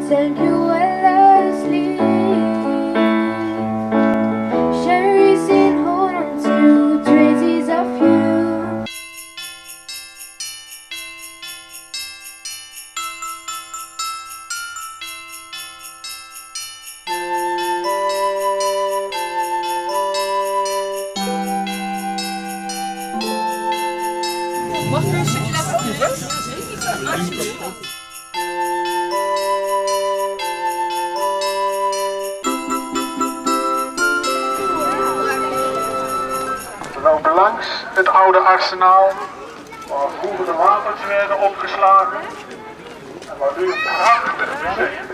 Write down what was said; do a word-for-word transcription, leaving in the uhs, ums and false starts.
Thank you, Leslie. Sherry's in hold on to traces of you. Mag ik een stukje laten proeven? Alsjeblieft. We lopen langs het oude arsenaal, waar vroeger de wapens werden opgeslagen en waar nu een prachtig museum